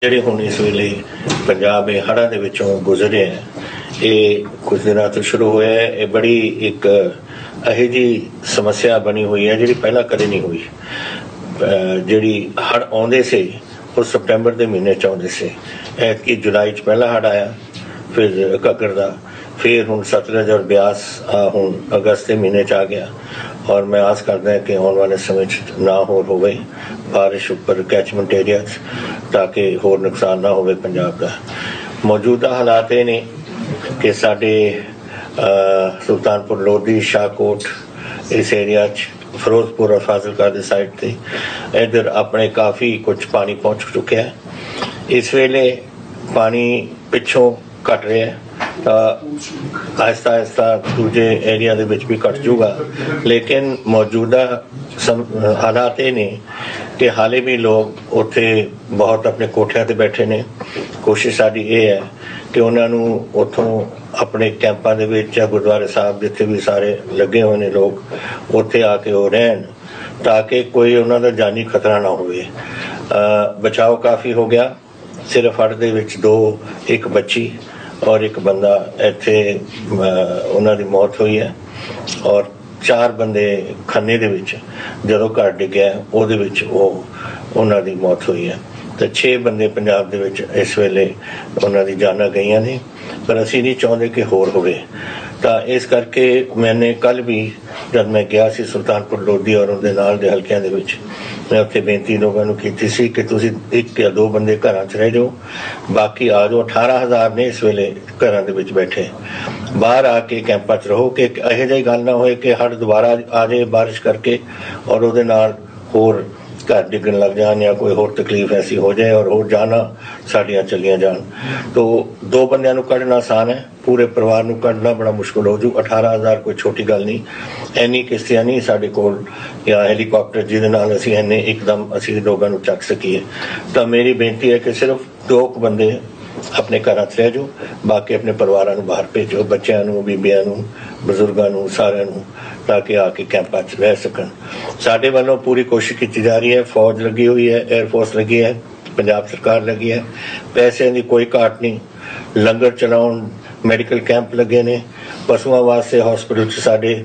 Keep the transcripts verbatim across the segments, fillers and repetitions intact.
ਜਿਹੜੇ ਹੁਣ ਇਸ ਵੇਲੇ ਪੰਜਾਬ ਦੇ ਹੜ੍ਹਾਂ ਦੇ ਵਿੱਚੋਂ ਗੁਜ਼ਰੇ ਹੈ, ਇਹ ਕੁਝ ਦਿਨਾਂ ਤੋਂ ਸ਼ੁਰੂ ਹੋਇਆ ਹੈ। ਇਹ ਬੜੀ ਇੱਕ ਇਹੋ ਜਿਹੀ ਸਮੱਸਿਆ ਬਣੀ ਹੋਈ ਹੈ ਜਿਹੜੀ ਪਹਿਲਾਂ ਕਦੇ ਨਹੀਂ ਹੋਈ। ਜਿਹੜੀ ਹੜ੍ਹ ਆਉਂਦੇ ਸੀ ਉਹ ਸਤੰਬਰ ਦੇ ਮਹੀਨੇ 'ਚ ਆਉਂਦੇ ਸੀ। ਐਤਕੀ ਜੁਲਾਈ 'ਚ ਪਹਿਲਾ ਹੜ੍ਹ ਆਇਆ, ਫਿਰ ਘੱਗਰ ਦਾ, फिर हूँ सतलज और ब्यास हूँ अगस्त के महीने आ गया। और मैं आस करता है कि आने वाले समय ना हो होवे बारिश उपर कैचमेंट एरिया, ताकि होर नुकसान ना होवे पंजाब का। मौजूदा हालात ये ने कि साडे सुल्तानपुर लोधी, शाहकोट इस एरिया फिरोजपुर और फाजिलका दी साइड ते इधर अपने काफ़ी कुछ पानी पहुँच चुके हैं। इस वेले पानी पिछों घट रहा है, आहिस्ता आहिस्ता दूजे एरिया दे विच भी घट जूगा। लेकिन मौजूदा हालात ये ने कि हाले भी लोग उत्थे बहुत अपने कोठियां ते बैठे ने। कोशिश साडी ये है कि उन्होंने उतों अपने कैंपां दे विच या गुरुद्वारे साहब जिथे भी सारे लगे हुए ने लोग उत्थे आके वो रहन, ताकि कोई उन्होंने जानी खतरा ना होवे। बचाव काफ़ी हो गया। सिर्फ हड़ दे विच दो, एक बच्ची और एक बंदा इत्थे उन्हां दी मौत हुई है, और चार बंदे खन्ने दे विच जदों घर डिग्गिया उहदे विच ओह उन्हां दी मौत हुई है। तो छे बंदे पंजाब दे विच इस वेले उन्हां दी जानां गईयां ने, पर असीं नहीं चाहुंदे कि होर होवे। तो इस करके मैंने कल भी जब मैं गया सी सुल्तानपुर लोधी और उनके नाल दे हल्कियां दे विच, मैं उत्थे बेनती लोगों को की सी कि तुसीं एक या दो बंदे घरां च रह जाओ, बाकी आ जाओ। अठारह हज़ार ने इस वेले घरां दे विच बैठे, बाहर आके कैंपां च रहो कि इहो जी गल ना होए कि हड़ दोबारा आ जाए बारिश करके और उहदे नाल होर घर डिगन लग जान या कोई होर तकलीफ ऐसी हो जाए और होर जाना साड़ियाँ चलियाँ जान। तो दो बंदियां नूं कढ़ना आसान है, पूरे परिवार नूं कढ़ना बड़ा मुश्किल हो जू। अठारह हज़ार कोई छोटी गल नहीं, इन्नी किश्तियां नहीं साडे कोल या हैलीकॉप्टर जिहदे नाल असीं इन्ने एकदम असीं लोगों नूं चक सकीए। तो मेरी बेनती है कि सिर्फ दो बंदे अपने घर च रह जाओ, बाकी अपने परिवार नूं बाहर भेजो, बच्चों नूं, बीबियां नूं, बजुर्गों नूं, सारिਆਂ नूं, ताकि आके कैंपा च रह सकन। साडे वालों पूरी कोशिश की जा रही है। फौज लगी हुई है, एयरफोर्स लगी है, पंजाब सरकार लगी है, पैसे की कोई घाट नहीं। लंगर चलाउण, मैडिकल कैंप लगे ने, पशुओं वास्ते हॉस्पिटल च साडे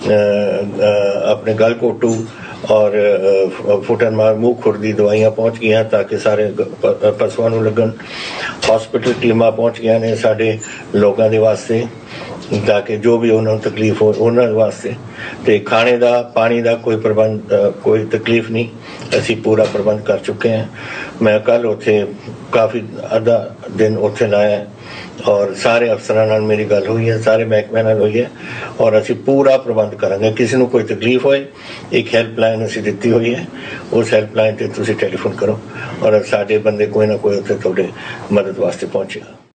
अपने गलकोटू और फुटन मार मूँह खुर दी दवाइयाँ पहुँच गई हैं, ताकि सारे पशुओं नूं लगन। हॉस्पिटल टीमां पहुँच गई ने साडे लोगों के वास्ते, ताकि जो भी उन्होंने तकलीफ हो उन्होंने वास्ते। तो खाने का, पानी का कोई प्रबंध, कोई तकलीफ नहीं, असी पूरा प्रबंध कर चुके हैं। मैं कल उत्थे काफ़ी अद्धा दिन उत्थे लाया और सारे अफसरां नाल मेरी गल हुई है, सारे महकमे नाल हुई है, और असी पूरा प्रबंध करांगे। किसी को कोई तकलीफ होए, एक हैल्पलाइन असी दिती हुई है, उस हैल्पलाइन ते तुसीं टैलीफोन करो और साडे बंदे कोई ना कोई उत्थे तुहाडे मदद वास्ते पहुंचेगा।